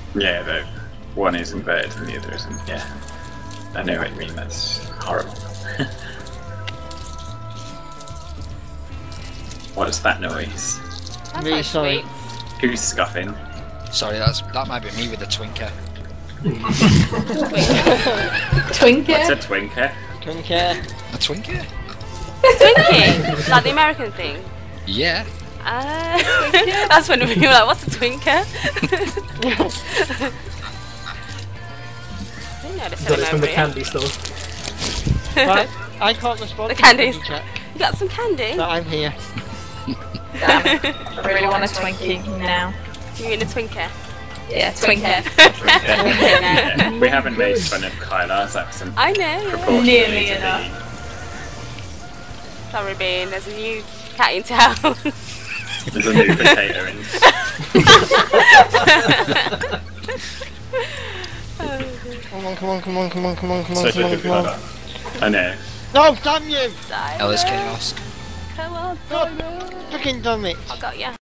Yeah, the one is inverted and the other isn't. Yeah, I know what you mean. That's horrible. What is that noise? That's Really like sorry. sweet. Who's scuffing? Sorry, that might be me with the Twinkeh. Twinkeh? What's a Twinkeh? Twinkeh. A Twinkeh? Twinkie, like the American thing. Yeah. That's when we were like, what's a Twinkeh? I didn't know they said Got it it from the over candy store. Right, I can't respond The to candies. the chat, You got some candy? but I'm here. Damn it. I really want a Twinkie now. You mean a Twinkeh? Yeah, Twinkeh. Yeah. We haven't made fun of Kyla's accent. I know. proportionally Nearly to enough. Sorry, Bean, there's a new cat in town. There's a new potato in. Come on, come on, come on, come on, come on, come on, Such come a on, good come on. colour. I know. No, damn you! Ellis Chaos. Come on, God, freaking damn it! I got ya.